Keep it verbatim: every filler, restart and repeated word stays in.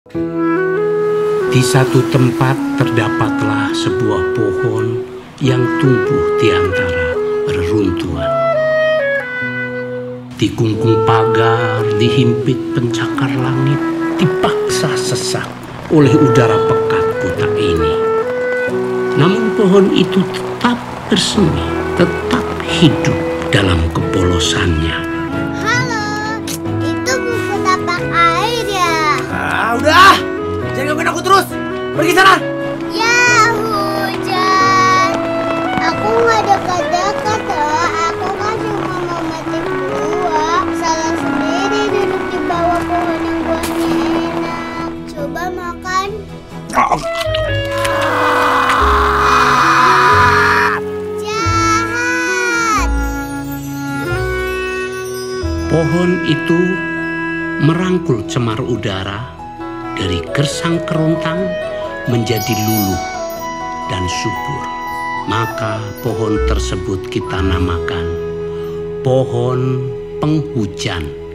Di satu tempat terdapatlah sebuah pohon yang tumbuh di antara reruntuhan. Di gunggung pagar, dihimpit pencakar langit, dipaksa sesak oleh udara pekat kota ini. Namun pohon itu tetap bersemi, tetap hidup dalam kepolosannya. Halo, itu buku tapak air ya? Ah, udah, jangan gangguin aku terus. Pergi sana. Ya hujan, aku nggak dekat-dekat loh. Aku kan cuma mau metik buah. Salah sendiri duduk di bawah pohon yang buahnya enak. Coba makan. Jahat. Pohon itu merangkul cemar udara dari gersang kerontang menjadi luluh dan subur. Maka pohon tersebut kita namakan pohon penghujan.